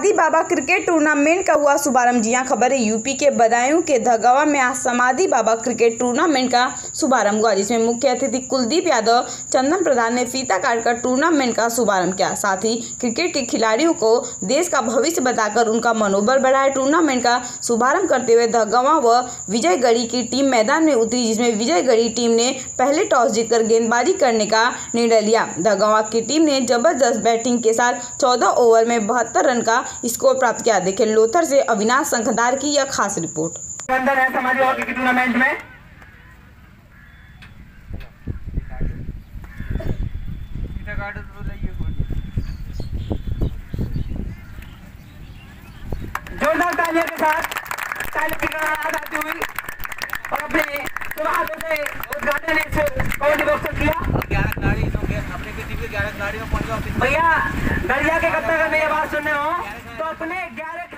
समाधि बाबा cricket tournament का हुआ शुभारंभ। जी हां, खबर है यूपी के बदायूं के धगावा में आज समाधि बाबा क्रिकेट टूर्नामेंट का शुभारंभ हुआ, जिसमें मुख्य अतिथि कुलदीप यादव, चंदन प्रधान ने फीता काटकर टूर्नामेंट का शुभारंभ किया। साथ ही क्रिकेट के खिलाड़ियों को देश का भविष्य बताकर उनका मनोबल बढ़ाया। टूर्नामेंट का शुभारंभ करते हुए धगावा व विजयगढ़ी की टीम मैदान में उतरी, जिसमें विजयगढ़ी टीम ने पहले टॉस जीतकर गेंदबाजी करने का निर्णय लिया। धगावा की टीम ने जबरदस्त बैटिंग के साथ 14 ओवर में 72 रन का स्कोर प्राप्त किया। देखें लोथर से अविनाश संखदार की यह खास रिपोर्ट। अंदर है समाधि बाबा क्रिकेट टूर्नामेंट में जोरदार तालियों के साथ ताली की आवाज आती हुई और अपने हाथों से उद्घाटन कबड्डी बॉक्स किया। 11 खिलाड़ी अपने टीम के 11 खिलाड़ियों में 15 भैया गड़िया के कप्तान का मेरी आवाज सुनने हो तो अपने 11